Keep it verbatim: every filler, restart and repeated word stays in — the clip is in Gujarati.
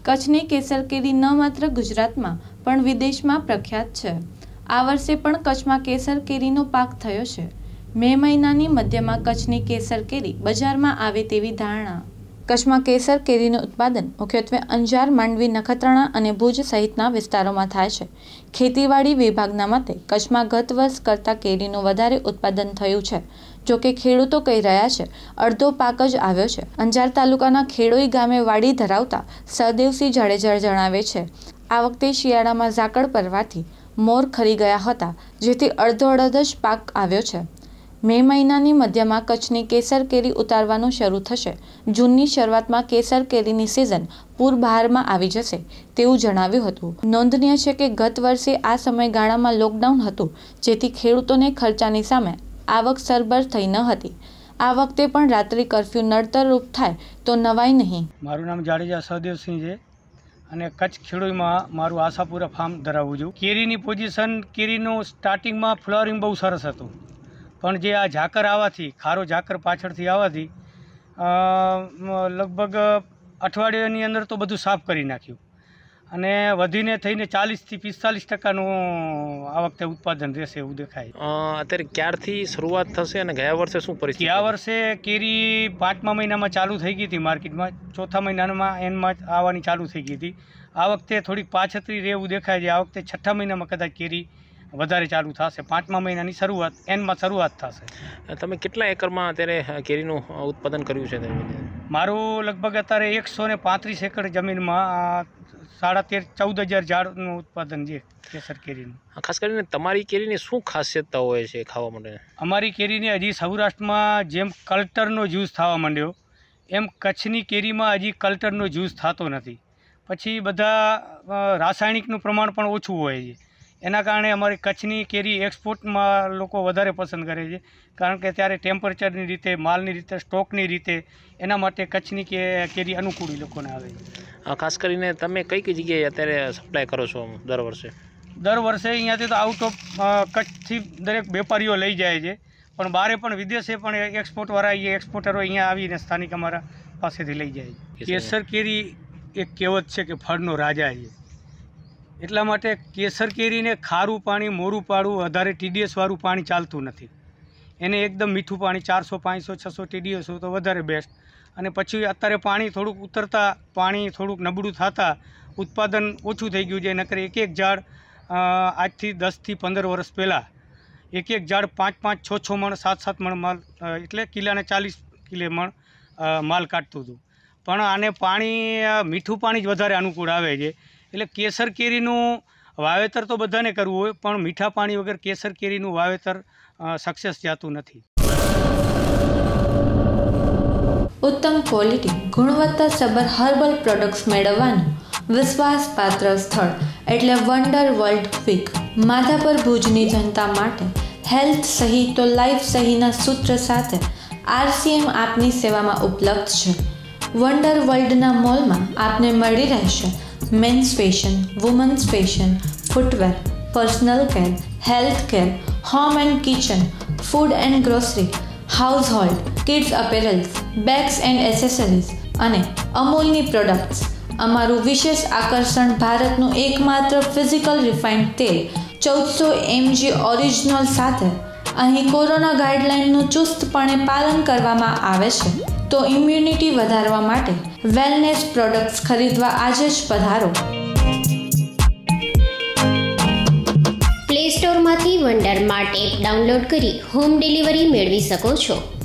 કચ્છની કેસર કેરી ન માત્ર ગુજરાતમાં પણ વિદેશમાં પ્રખ્યાત છે। આ વર્ષે પણ કચ્છમાં કેસર કેરીનો પાક થયો છે। મે મહિનાની મધ્યમાં કચ્છની કેસર કેરી બજારમાં આવે તેવી ધારણા। કચ્છમાં કેસર કેરીનું ઉત્પાદન મુખ્યત્વે અંજાર, માંડવી, નખત્રાણા અને ભુજ સહિતના વિસ્તારોમાં થાય છે। ખેતીવાડી વિભાગના મતે કચ્છમાં ગત વર્ષ કરતાં કેરીનું વધારે ઉત્પાદન થયું છે। જોકે ખેડૂતો કહી રહ્યા છે અડધો પાક જ આવ્યો છે। અંજાર તાલુકાના ખેડોઈ ગામે વાડી ધરાવતા સહદેવસિંહ જાડેજા જણાવે છે, આ વખતે શિયાળામાં ઝાકળ પડવાથી મોર ખરી ગયા હતા, જેથી અડધો અડધ જ પાક આવ્યો છે। મે મહિનાની મધ્યમાં કચ્છની કેસર કેરી ઉતારવાનું શરૂ થશે। જૂનની શરૂઆતમાં કેસર કેરીની સિઝન પૂરબહારમાં આવી જશે તેવું જણાવ્યું હતું। નોંધનીય છે કે ગત વર્ષે આ સમયગાળામાં લોકડાઉન હતું, જેથી ખેડૂતોને ખર્ચાની સામે આવક સરભર થઈ ન હતી। આ વખતે પણ રાત્રિ કર્ફ્યુ નડતરરૂપ થાય તો નવાઈ નહીં। મારું નામ જાડેજા સહદેવસિંહ છે અને કચ્છ ખેડૂતમાં મારું આશાપુરા ફાર્મ ધરાવું છું। કેરીની પોઝિશન કેરીનું સ્ટાર્ટિંગમાં ફ્લાવરિંગ બહુ સરસ હતું, પણ જે આ ઝાકર આવવાથી ખારો ઝાકર પાછળથી આવવાથી લગભગ અઠવાડિયાની અંદર તો બધું સાફ કરી નાખ્યું અને વધીને થઈને ચાલીસથી પિસ્તાલીસ ટકાનું આ વખતે ઉત્પાદન રહેશે એવું દેખાય। અત્યારે ક્યારથી શરૂઆત થશે અને ગયા વર્ષે શું પરિસ્થિતિ? ગયા વર્ષે કેરી પાંચમા મહિનામાં ચાલુ થઈ ગઈ હતી માર્કેટમાં, ચોથા મહિનામાં એન્ડમાં આવવાની ચાલુ થઈ ગઈ હતી। આ વખતે થોડીક પાછતરી રહેવું દેખાય છે। આ વખતે છઠ્ઠા મહિનામાં કદાચ કેરી વધારે ચાલુ થશે, પાંચમા મહિનાની શરૂઆત એન્ડમાં શરૂઆત થશે। તમે કેટલા એકરમાં અત્યારે કેરીનું ઉત્પાદન કર્યું છે? મારું લગભગ અત્યારે એકસો ને પાંત્રીસ એકર જમીનમાં સાડા તેર ચૌદ હજાર ઝાડનું ઉત્પાદન છે કેસર કેરીનું। ખાસ કરીને તમારી કેરીની શું ખાસિયતતા હોય છે ખાવા માટે? અમારી કેરીને હજી સૌરાષ્ટ્રમાં જેમ કલ્ટરનો જ્યુસ થવા માંડ્યો એમ કચ્છની કેરીમાં હજી કલ્ટરનો જ્યુસ થતો નથી। પછી બધા રાસાયણિકનું પ્રમાણ પણ ઓછું હોય છે, એના કારણે અમારી કચ્છની કેરી એક્સપોર્ટમાં લોકો વધારે પસંદ કરે છે, કારણ કે ત્યારે ટેમ્પરેચરની રીતે, માલની રીતે, સ્ટોકની રીતે એના માટે કચ્છની કે કેરી અનુકૂળ લોકોને આવે છે। ખાસ કરીને તમે કઈ કઈ જગ્યાએ અત્યારે સપ્લાય કરો છો દર વર્ષે? દર વર્ષે અહીંયાથી તો આઉટ ઓફ કચ્છથી દરેક વેપારીઓ લઈ જાય છે, પણ બહારે પણ વિદેશે પણ એક્સપોર્ટવાળા એ એક્સપોર્ટરો અહીંયા આવીને સ્થાનિક અમારા પાસેથી લઈ જાય છે। કેસર કેરી એક કહેવત છે કે ફળનો રાજા છે, એટલા માટે કેસર કેરીને ખારું પાણી, મોરું પાડું, વધારે ટીડીએસવાળું પાણી ચાલતું નથી। એને એકદમ મીઠું પાણી ચારસો પાંચસો છસો ટીડીએસ હોય તો વધારે બેસ્ટ। અને પછી અત્યારે પાણી થોડુંક ઉતરતા, પાણી થોડુંક નબળું થતાં ઉત્પાદન ઓછું થઈ ગયું છે। નકર એક એક ઝાડ આજથી દસથી પંદર વર્ષ પહેલાં એક એક ઝાડ પાંચ પાંચ છ છ મણ સાત સાત મણ માલ એટલે કિલાને ચાલીસ કિલો મણ માલ કાઢતું હતું, પણ આને પાણી મીઠું પાણી જ વધારે અનુકૂળ આવે છે। એટલે કેસર કેરીનું વાવેતર તો બધાને કરવું હોય, પણ મીઠા પાણી વગર કેસર કેરીનું વાવેતર સક્સેસ જતું નથી। ઉત્તમ ક્વોલિટી, ગુણવત્તાસભર હર્બલ પ્રોડક્ટ્સ મેળવવાનું વિશ્વાસપાત્ર સ્થળ એટલે વન્ડર વર્લ્ડ ક્વિક। માધાપર ભુજની જનતા માટે હેલ્થ સહી તો લાઈફ સહીના સૂત્ર સાથે આરસીએમ આપની સેવામાં ઉપલબ્ધ છે। વન્ડર વર્લ્ડના મોલમાં આપને મળી રહેશે men's fashion, women's fashion, footwear, personal care, health care, home and kitchen, food and grocery, household, kids apparels, bags and accessories અને અમૂલની પ્રોડક્ટ્સ। અમારું વિશેષ આકર્ષણ ભારતનું એકમાત્ર ફિઝિકલ રિફાઇન્ડ તેલ ચૌદસો એમજી ઓરિજિનલ સાથે અહીં કોરોના ગાઈડલાઇનનું ચુસ્તપણે પાલન કરવામાં આવે છે, તો ઇમ્યુનિટી વધારવા માટે વેલનેસ પ્રોડક્ટ્સ ખરીદવા આજે જ પધારો। પ્લે સ્ટોરમાંથી વન્ડર માર્ટ એપ ડાઉનલોડ કરી હોમ ડિલિવરી મેળવી શકો છો।